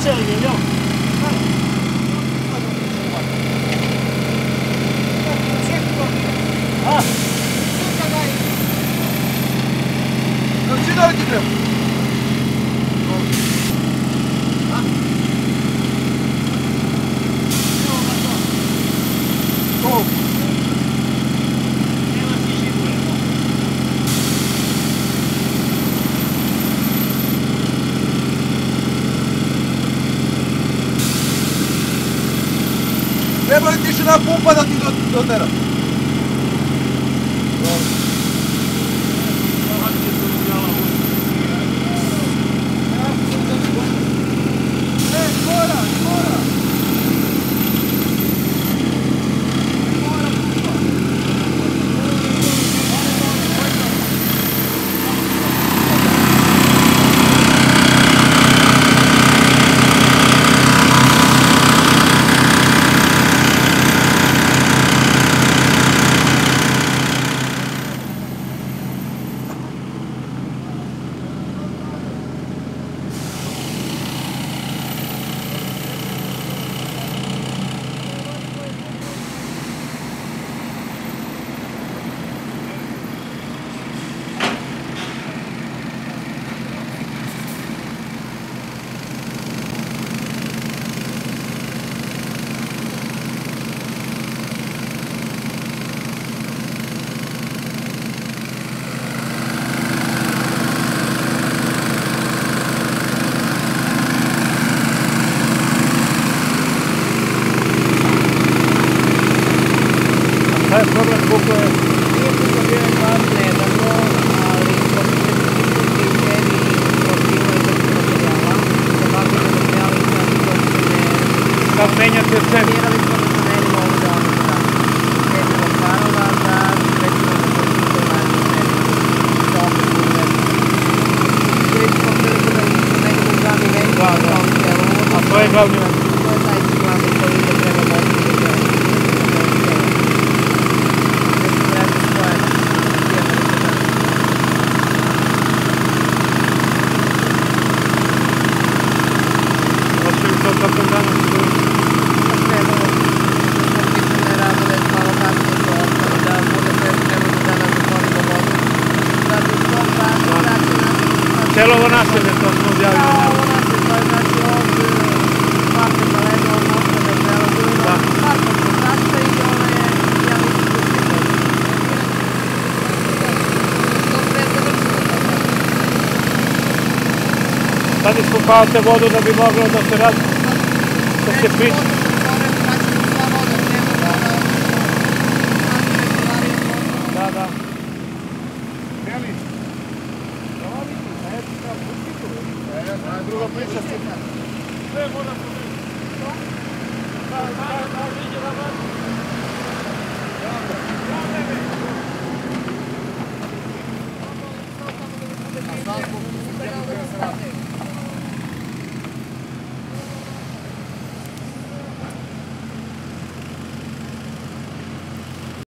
Sučelje, jo. A? Da li ti treba? Treba li ti još jedna pumpa da ti dotera? Šta je problem bukve? Nije bukva bio je glas nedavno, ali pošto se prikupi cijeli profila i vrstu materijala, se bavili materijali i sad Menjate cenu? Planirali smo da zamenimo ovu deonicu Sedmilo Parova za recimo na počinu to manje sedi. Vidjeli smo priliku da zamenimo glavni ventil u tom celovodu. A to je glavni ventil? To je taj glavni koji ide prema mostu i deonicu. Kako danas su? Trebalo pisane radove malo kasnije su ostali da bude sve spremno da danas zatvorimo vodu. Da bi u tom prasu vraći naše... Celovo naselje, to smo objavili. Da, ovo naselje, to je znači od parka na ledu, od mosta da prelazili do parka potrača i ove javne institucije. To sve završeno. Sad ispumpavate vodu da bi moglo da se radi, da se piče.